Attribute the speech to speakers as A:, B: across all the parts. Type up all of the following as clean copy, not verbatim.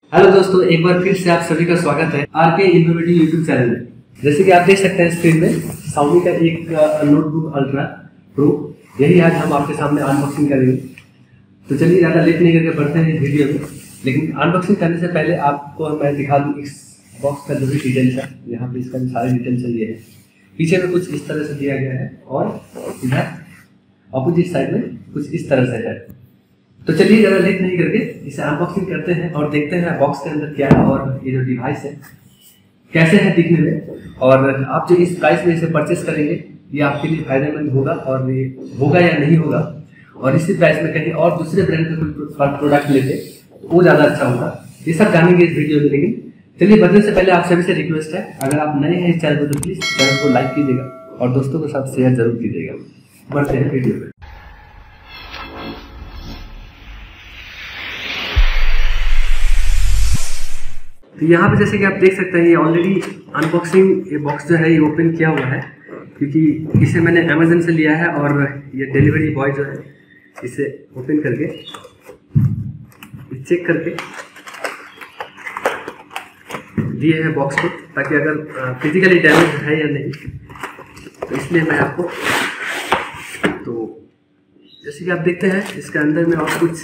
A: Hello दोस्तों, एक बार फिर से आप सभी का स्वागत है आरके इनोवेटिव यूट्यूब चैनल में। जैसे कि आप देख सकते हैं स्क्रीन में Xiaomi का एक नोटबुक अल्ट्रा प्रो, यही आज हम आपके सामने अनबॉक्सिंग करेंगे। तो चलिए ज़्यादा लेट नहीं करके बढ़ते हैं वीडियो में। लेकिन अनबॉक्सिंग करने से पहले आपको मैं दिखा दूँ इस बॉक्स का जो भी डिटेल्स है। यहाँ पे इसका भी सारे डिटेल्स ये है। पीछे में कुछ इस तरह से दिया गया है और इधर अपोजिट साइड में कुछ इस तरह से है। तो चलिए ज़्यादा लेट नहीं करके इसे अनबॉक्सिंग करते हैं और देखते हैं बॉक्स के अंदर क्या है और ये जो डिवाइस है कैसे है दिखने में, और आप जो इस प्राइस में इसे परचेस करेंगे ये आपके लिए फायदेमंद होगा और ये होगा या नहीं होगा, और इसी प्राइस में कहीं और दूसरे ब्रांड का कोई प्रोडक्ट लेते तो वो ज़्यादा अच्छा होगा। ये सब जानेंगे इस वीडियो में। लेकिन चलिए बढ़ने से पहले आप सभी से रिक्वेस्ट है, अगर आप नए हैं इस चैनल को तो प्लीज़ चैनल को लाइक कीजिएगा और दोस्तों के साथ शेयर जरूर कीजिएगा। बढ़ते हैं वीडियो में। तो यहाँ पे जैसे कि आप देख सकते हैं ये ऑलरेडी अनबॉक्सिंग ये बॉक्स जो है ये ओपन किया हुआ है, क्योंकि इसे मैंने अमेजन से लिया है और ये डिलीवरी बॉय जो है इसे ओपन करके चेक करके दिए हैं बॉक्स को, ताकि अगर फिजिकली डैमेज है या नहीं, तो इसलिए मैं आपको तो जैसे कि आप देखते हैं इसके अंदर में और कुछ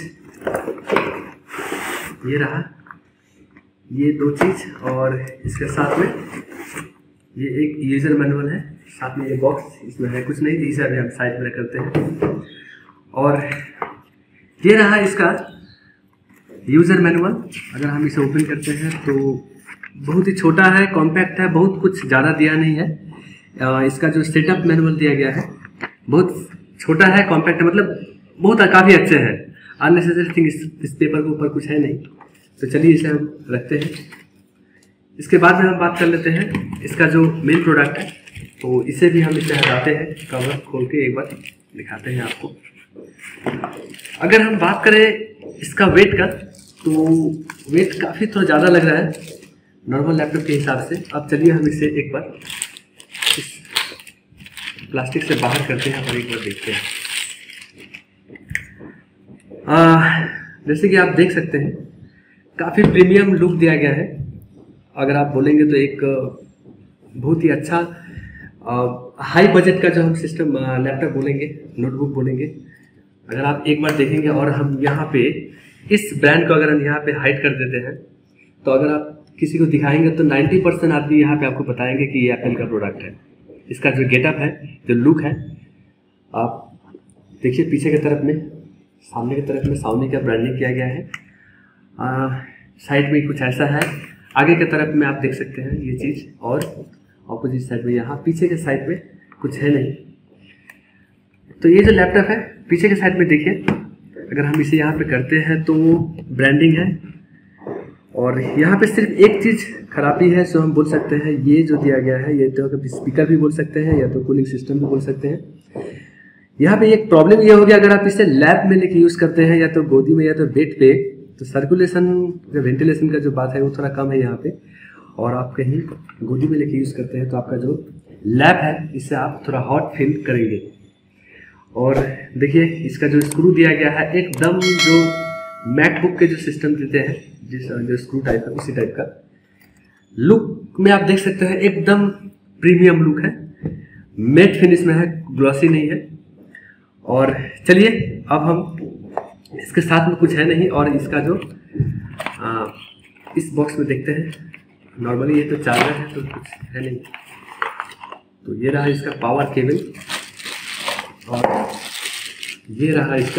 A: ये रहा, ये दो चीज़, और इसके साथ में ये एक यूज़र मैनुअल है, साथ में ये बॉक्स इसमें है कुछ नहीं, तो इसे अभी हम साइड में करते हैं। और ये रहा इसका यूज़र मैनुअल। अगर हम इसे ओपन करते हैं तो बहुत ही छोटा है, कॉम्पैक्ट है, बहुत कुछ ज़्यादा दिया नहीं है। इसका जो सेटअप मैनुअल दिया गया है बहुत छोटा है, कॉम्पैक्ट है, मतलब बहुत काफ़ी अच्छे है। अननेसेसरी थिंग इस पेपर के ऊपर कुछ है नहीं। तो चलिए इसे हम रखते हैं। इसके बाद में हम बात कर लेते हैं इसका जो मेन प्रोडक्ट है, तो इसे भी हम इसे हटाते हैं, कवर खोल के एक बार दिखाते हैं आपको। अगर हम बात करें इसका वेट का, तो वेट काफ़ी थोड़ा ज़्यादा लग रहा है नॉर्मल लैपटॉप के हिसाब से। अब चलिए हम इसे एक बार इस प्लास्टिक से बाहर करते हैं और एक बार देखते हैं। जैसे कि आप देख सकते हैं काफ़ी प्रीमियम लुक दिया गया है। अगर आप बोलेंगे तो एक बहुत ही अच्छा हाई बजट का जो हम सिस्टम लैपटॉप बोलेंगे, नोटबुक बोलेंगे। अगर आप एक बार देखेंगे और हम यहाँ पे इस ब्रांड को अगर हम यहाँ पे हाइड कर देते हैं, तो अगर आप किसी को दिखाएंगे तो 90% आदमी यहाँ पे आपको बताएंगे कि ये एप्पल का प्रोडक्ट है। इसका जो गेटअप है, जो लुक है, आप देखिए पीछे की तरफ में, सामने की तरफ में Xiaomi का ब्रांडिंग किया गया है। साइड में कुछ ऐसा है, आगे की तरफ में आप देख सकते हैं ये चीज़, और ऑपोजिट साइड में यहाँ पीछे के साइड में कुछ है नहीं। तो ये जो लैपटॉप है पीछे के साइड में देखिए, अगर हम इसे यहाँ पे करते हैं तो ब्रांडिंग है, और यहाँ पे सिर्फ एक चीज़ खराबी है जो हम बोल सकते हैं, ये जो दिया गया है ये तो स्पीकर भी बोल सकते हैं या तो कूलिंग सिस्टम भी बोल सकते हैं। यहाँ पे एक प्रॉब्लम ये हो गया, अगर आप इसे लैब में लेके यूज़ करते हैं या तो गोदी में या तो बेड पे, तो सर्कुलेशन या वेंटिलेशन का जो बात है वो थोड़ा कम है यहाँ पे। और आप कहीं गोदी में लेके यूज़ करते हैं तो आपका जो लैब है इससे आप थोड़ा हॉट फील करेंगे। और देखिए इसका जो स्क्रू दिया गया है एकदम जो मैकबुक के जो सिस्टम देते हैं, जिस जो स्क्रू टाइप है उसी टाइप का लुक में आप देख सकते हैं। एकदम प्रीमियम लुक है, मैट फिनिश में है, ग्लॉसी नहीं है। और चलिए अब हम इसके साथ में कुछ है नहीं, और इसका जो इस बॉक्स में देखते हैं। नॉर्मली ये तो चार्जर है तो कुछ है नहीं। तो ये रहा इसका पावर केबल, और ये रहा इसका,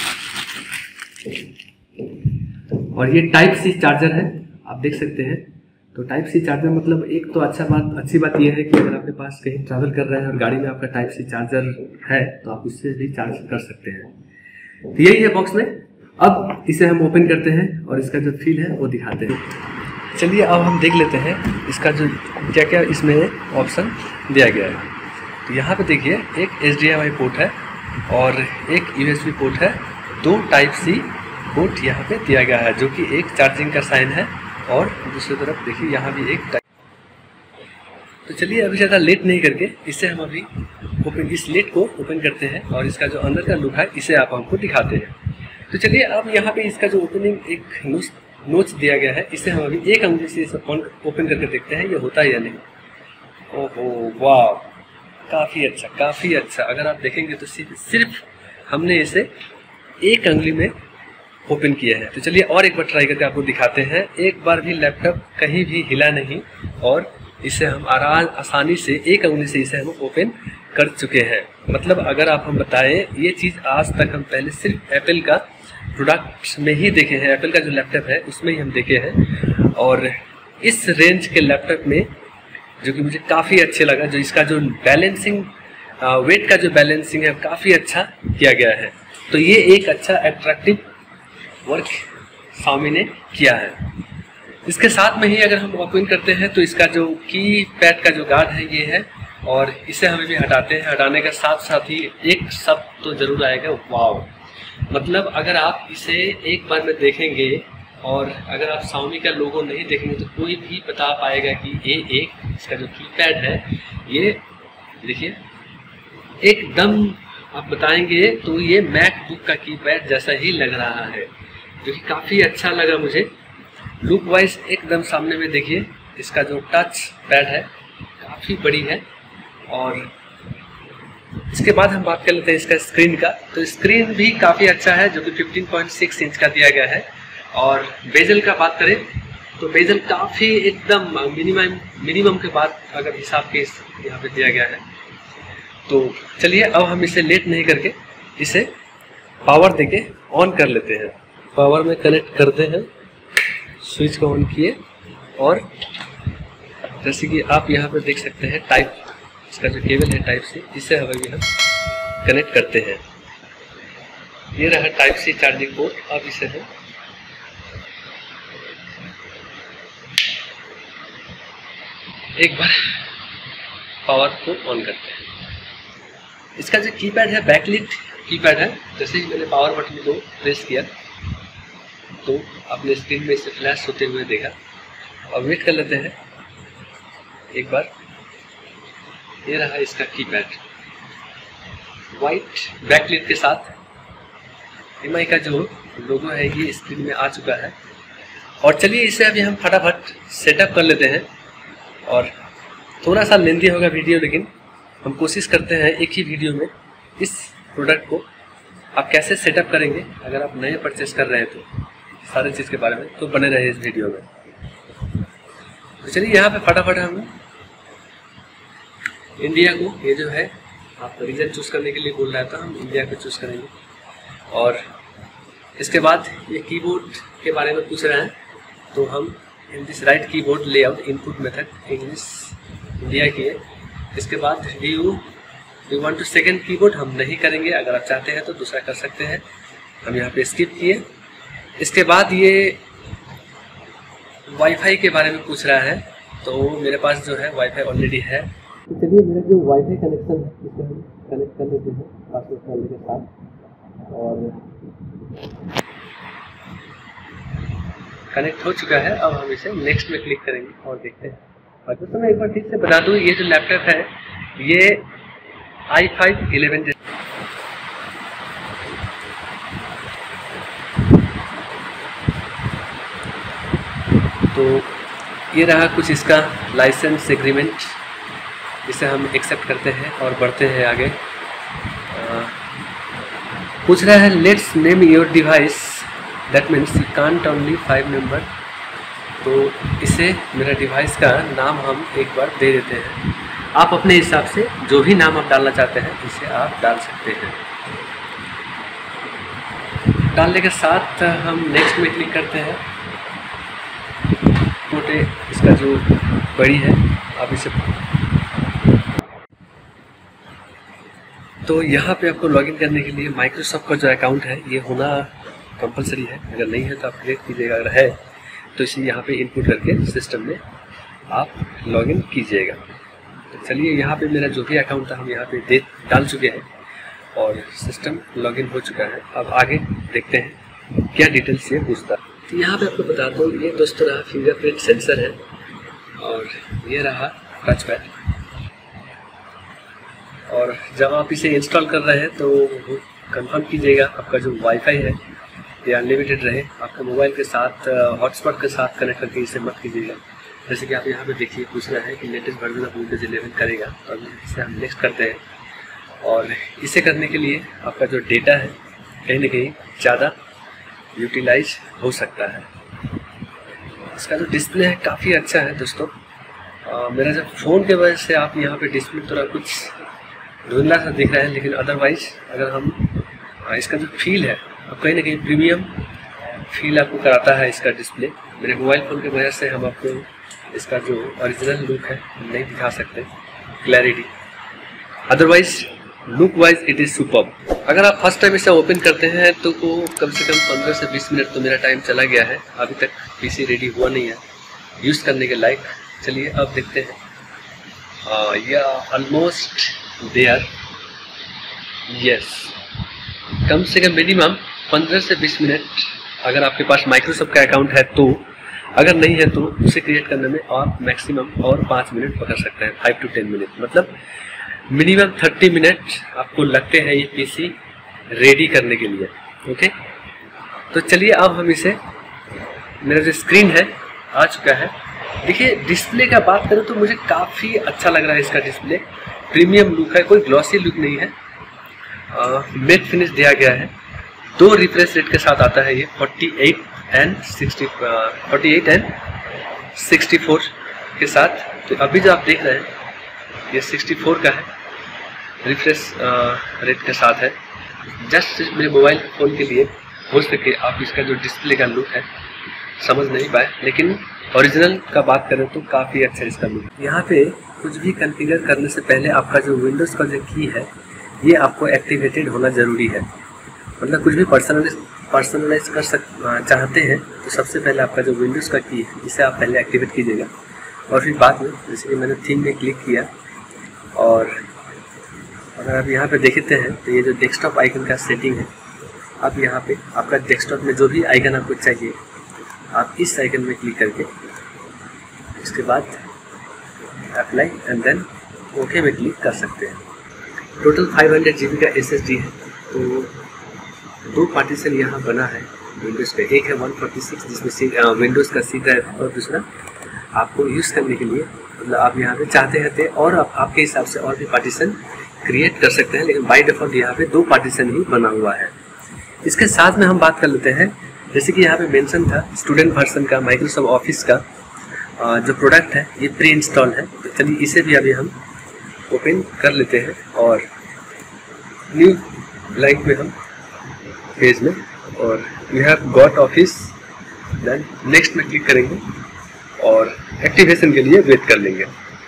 A: और ये टाइप सी चार्जर है, आप देख सकते हैं। तो टाइप सी चार्जर मतलब एक तो अच्छी बात यह है कि अगर आपके पास कहीं ट्रैवल कर रहे हैं और गाड़ी में आपका टाइप सी चार्जर है तो आप उससे भी चार्ज कर सकते हैं। तो यही है बॉक्स में। अब इसे हम ओपन करते हैं और इसका जो फील है वो दिखाते हैं। चलिए अब हम देख लेते हैं इसका जो क्या क्या इसमें ऑप्शन दिया गया है। तो यहाँ पे देखिए एक HDMI पोर्ट है और एक USB पोर्ट है, दो टाइप सी पोर्ट यहाँ पे दिया गया है, जो कि एक चार्जिंग का साइन है, और दूसरी तरफ देखिए यहाँ भी एक टाइप। तो चलिए अभी ज़्यादा लेट नहीं करके इसे हम अभी इस लेट को ओपन करते हैं और इसका जो अंदर का लुक है इसे आप हमको दिखाते हैं। तो चलिए अब यहाँ पे इसका जो ओपनिंग एक नोच दिया गया है, इसे हम अभी एक अंगुली से इसे ओपन करके देखते हैं ये होता है या नहीं। ओहो वाह, काफ़ी अच्छा काफ़ी अच्छा। अगर आप देखेंगे तो सिर्फ हमने इसे एक अंगुली में ओपन किया है। तो चलिए और एक बार ट्राई करके आपको दिखाते हैं। एक बार भी लैपटॉप कहीं भी हिला नहीं और इसे हम आसानी से एक अंगुली से इसे हम ओपन कर चुके हैं। मतलब अगर आप हम बताएं, ये चीज़ आज तक हम पहले सिर्फ एप्पल का प्रोडक्ट में ही देखे हैं, एप्पल का जो लैपटॉप है उसमें ही हम देखे हैं। और इस रेंज के लैपटॉप में जो कि मुझे काफ़ी अच्छे लगा, जो इसका जो बैलेंसिंग वेट का जो बैलेंसिंग है काफ़ी अच्छा किया गया है। तो ये एक अच्छा अट्रैक्टिव वर्क Xiaomi ने किया है। इसके साथ में ही अगर हम ओपन करते हैं तो इसका जो की पैड का जो गार्ड है ये है, और इसे हमें भी हटाते हैं। हटाने के साथ साथ ही एक शब्द तो जरूर आएगा, वाव। मतलब अगर आप इसे एक बार में देखेंगे और अगर आप Xiaomi का लोगो नहीं देखेंगे तो कोई भी बता पाएगा कि ये एक इसका जो की पैड है ये देखिए एकदम आप बताएंगे तो ये मैकबुक का कीपैड जैसा ही लग रहा है, जो कि काफ़ी अच्छा लगा मुझे। लुक वाइज एकदम सामने में देखिए इसका जो टच पैड है काफ़ी बड़ी है। और इसके बाद हम बात कर लेते हैं इसका स्क्रीन का। तो स्क्रीन भी काफ़ी अच्छा है, जो कि 15.6 इंच का दिया गया है। और बेजल का बात करें तो बेजल काफ़ी एकदम मिनिमम के बाद अगर हिसाब के यहाँ पे दिया गया है। तो चलिए अब हम इसे लेट नहीं करके इसे पावर देके ऑन कर लेते हैं। पावर में कनेक्ट करते हैं, स्विच को ऑन किए और जैसे कि आप यहाँ पे देख सकते हैं टाइप इसका जो केबल है टाइप सी, इससे हमें भी हम कनेक्ट करते हैं। ये रहा टाइप सी चार्जिंग पोर्ट। अब इसे हम एक बार पावर को ऑन करते हैं। इसका जो कीपैड है बैकलिट कीपैड है। जैसे ही मैंने पावर बटन को प्रेस किया तो अपने स्क्रीन में इसे फ्लैश होते हुए देखा। और वेट कर लेते हैं एक बार। ये रहा इसका कीपैड वाइट बैकलिट के साथ। MI का जो लोगो है ये स्क्रीन में आ चुका है। और चलिए इसे अभी हम फटाफट सेटअप कर लेते हैं। और थोड़ा सा लेंदी होगा वीडियो, लेकिन हम कोशिश करते हैं एक ही वीडियो में इस प्रोडक्ट को आप कैसे सेटअप करेंगे। अगर आप नए परचेस कर रहे हैं तो सारे चीज़ के बारे में तो बने रहे इस वीडियो में। तो चलिए यहाँ पे फटाफट हम इंडिया को, ये जो है आप रीजन चूज़ करने के लिए बोल रहा था, हम इंडिया को चूज़ करेंगे। और इसके बाद ये कीबोर्ड के बारे में पूछ रहे हैं तो हम in this right keyboard layout input method English India की है। इसके बाद you want to second keyboard हम नहीं करेंगे, अगर आप चाहते हैं तो दूसरा कर सकते हैं। हम यहाँ पे स्किप किए। इसके बाद ये वाईफाई के बारे में पूछ रहा है, तो मेरे पास जो है वाईफाई ऑलरेडी है। तो चलिए मेरा जो वाईफाई कनेक्शन है इसे हम कनेक्ट कर लेते हैं पासवर्ड वाले के साथ। और कनेक्ट हो चुका है। अब हम इसे नेक्स्ट में क्लिक करेंगे और देखते हैं। और दोस्तों मैं एक बार ठीक से बता दूं, ये जो लैपटॉप है ये i5 11 तो ये रहा कुछ इसका लाइसेंस एग्रीमेंट, इसे हम एक्सेप्ट करते हैं और बढ़ते हैं आगे। पूछ रहा है let's name your device, that means you can't only 5 number. तो इसे मेरा डिवाइस का नाम हम एक बार दे देते हैं। आप अपने हिसाब से जो भी नाम आप डालना चाहते हैं इसे आप डाल सकते हैं। डालने के साथ हम नेक्स्ट में क्लिक करते हैं। छोटे इसका जो बड़ी है आप इसे, तो यहाँ पे आपको लॉगिन करने के लिए माइक्रोसॉफ्ट का जो अकाउंट है ये होना कंपलसरी है। अगर नहीं है तो आप क्रिएट कीजिएगा, अगर है तो इसे यहाँ पे इनपुट करके सिस्टम में आप लॉगिन कीजिएगा। तो चलिए यहाँ पे मेरा जो भी अकाउंट था हम यहाँ पे डाल चुके हैं और सिस्टम लॉगिन हो चुका है। अब आगे देखते हैं क्या डिटेल्स ये पूछता है। तो यहाँ पे आपको बता दो, ये दोस्तों रहा फिंगरप्रिंट सेंसर है और ये रहा टच पैड। और जब आप इसे इंस्टॉल कर रहे हैं तो कंफर्म कीजिएगा आपका जो वाईफाई है ये अनलिमिटेड रहे। आपके मोबाइल के साथ हॉटस्पॉट के साथ कनेक्ट करके इसे मत कीजिएगा। जैसे कि आप यहाँ पे देखिए पूछ रहा है कि लेटेस्ट वर्जन ऑफ विंडोज 11 करेगा, तो अभी इसे हम नेक्स्ट करते हैं। और इसे करने के लिए आपका जो डेटा है कहीं ना कहीं ज़्यादा यूटिलाइज हो सकता है। इसका जो डिस्प्ले है काफ़ी अच्छा है दोस्तों। मेरा जब फ़ोन के वजह से आप यहाँ पे डिस्प्ले थोड़ा कुछ धुंधला सा दिख रहा है, लेकिन अदरवाइज अगर हम इसका जो फील है अब कहीं ना कहीं प्रीमियम फील आपको कराता है इसका डिस्प्ले। मेरे मोबाइल फ़ोन की वजह से हम आपको इसका जो ओरिजिनल लुक है नहीं दिखा सकते clarity, otherwise look wise it is superb. अगर आप फर्स्ट टाइम इसे ओपन करते हैं तो कम से कम 15 से 20 मिनट तो मेरा टाइम चला गया है। अभी तक पीसी रेडी हुआ नहीं है यूज़ करने के लायक। चलिए अब देखते हैं। या ऑलमोस्ट देयर, यस, कम से कम मिनिमम 15 से 20 मिनट अगर आपके पास माइक्रोसॉफ्ट का अकाउंट है तो, अगर नहीं है तो उसे क्रिएट करने में आप मैक्सिमम और 5 मिनट पकड़ सकते हैं, 5 to 10 मिनट, मतलब मिनिमम 30 मिनट आपको लगते हैं ये पीसी रेडी करने के लिए। ओके, तो चलिए अब हम इसे, मेरा जो स्क्रीन है आ चुका है। देखिए डिस्प्ले का बात करें तो मुझे काफ़ी अच्छा लग रहा है इसका डिस्प्ले। प्रीमियम लुक है, कोई ग्लॉसी लुक नहीं है, मैट फिनिश दिया गया है। 2 रिफ्रेश रेट के साथ आता है ये 48 एंड 64 के साथ। तो अभी जो आप देख रहे हैं ये 64 का है, रिफ्रेश रेट के साथ है। जस्ट मेरे मोबाइल फ़ोन के लिए हो सके आप इसका जो डिस्प्ले का लुक है समझ नहीं पाए, लेकिन ओरिजिनल का बात करें तो काफ़ी अच्छा इसका लुक। यहाँ पे कुछ भी कॉन्फ़िगर करने से पहले आपका जो विंडोज़ का जो की है ये आपको एक्टिवेटेड होना ज़रूरी है। मतलब कुछ भी पर्सनलाइज कर चाहते हैं तो सबसे पहले आपका जो विंडोज़ का की है इसे आप पहले एक्टिवेट कीजिएगा, और फिर बाद में, जैसे कि मैंने थीम में क्लिक किया, और अगर आप यहाँ पे देखते हैं तो ये जो डेस्कटॉप आइकन का सेटिंग है, आप यहाँ पे आपका डेस्कटॉप में जो भी आइकन आपको चाहिए आप इस आइकन में क्लिक करके इसके बाद अप्लाई एंड देन ओके में क्लिक कर सकते हैं। टोटल 500 GB का SSD है। तो 2 पार्टीशन यहाँ बना है विंडोज़ पे, एक है 146 जिसमें विंडोज़ का सी ड्राइव, और दूसरा आपको यूज़ करने के लिए, मतलब आप यहाँ पे चाहते हैं और आपके हिसाब से और भी पार्टीशन क्रिएट कर सकते हैं, लेकिन बाय डिफ़ॉल्ट यहाँ पे 2 पार्टीशन ही बना हुआ है। इसके साथ में हम बात कर लेते हैं, जैसे कि यहाँ पे मेंशन था स्टूडेंट वर्जन का माइक्रोसॉफ्ट ऑफिस का जो प्रोडक्ट है ये प्री इंस्टॉल है। तो चलिए इसे भी अभी हम ओपन कर लेते हैं और न्यू लाइक में हम पेज में, और we have got office, then next में क्लिक करेंगे और एक्टिवेशन के लिए वेट कर लेंगे।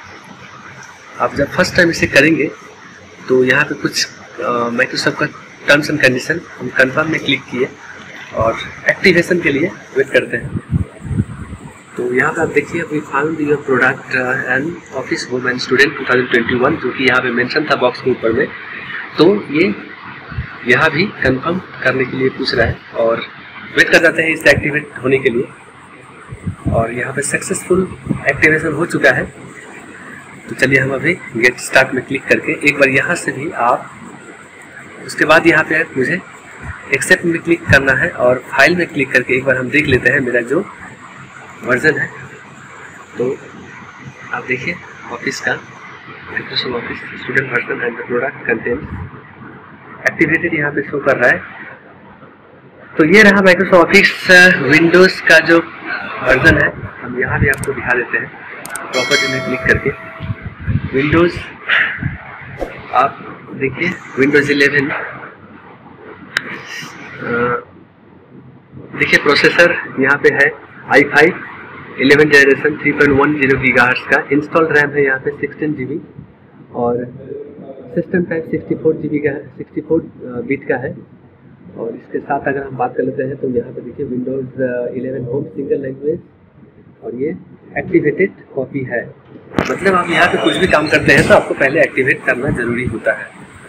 A: आप जब फर्स्ट टाइम इसे करेंगे तो यहाँ पे कुछ माइक्रोसॉफ्ट का टर्म्स एंड कंडीशन हम कंफर्म में क्लिक किए और एक्टिवेशन के लिए वेट करते हैं। तो यहाँ पे आप देखिए we found your product and office home and student 2021, जो कि यहाँ पे मेंशन था बॉक्स के ऊपर में। तो ये यहाँ भी कंफर्म करने के लिए पूछ रहा है और वेट कर जाते हैं इसे एक्टिवेट होने के लिए। और यहाँ पे सक्सेसफुल एक्टिवेशन हो चुका है। तो चलिए हम अभी गेट स्टार्ट में क्लिक करके एक बार यहाँ से भी आप, उसके बाद यहाँ पे मुझे एक्सेप्ट में क्लिक करना है और फाइल में क्लिक करके एक बार हम देख लेते हैं मेरा जो वर्जन है। तो आप देखिए ऑफिस का Microsoft office student version and the product content activated यहाँ पे शो कर रहा है। तो ये रहा माइक्रोसॉफ्ट ऑफिस विंडोज़ का जो वर्जन है। हम यहाँ भी आपको दिखा देते हैं प्रॉपर्टी में क्लिक करके। विंडोज़ आप देखिए विंडोज़ 11 देखिए प्रोसेसर यहाँ पे है i5 11 जनरेशन 3.10 GHz का। इंस्टॉल्ड रैम है यहाँ पे 16 GB और सिस्टम टाइप 64 GB का है, 64 बिट का है। और इसके साथ अगर हम बात कर लेते हैं तो यहाँ पे देखिए विंडोज़ 11 होम सिंगल लैंग्वेज और ये एक्टिवेटेड कॉपी है। मतलब आप यहाँ पे कुछ भी काम करते हैं तो आपको पहले एक्टिवेट करना ज़रूरी होता है।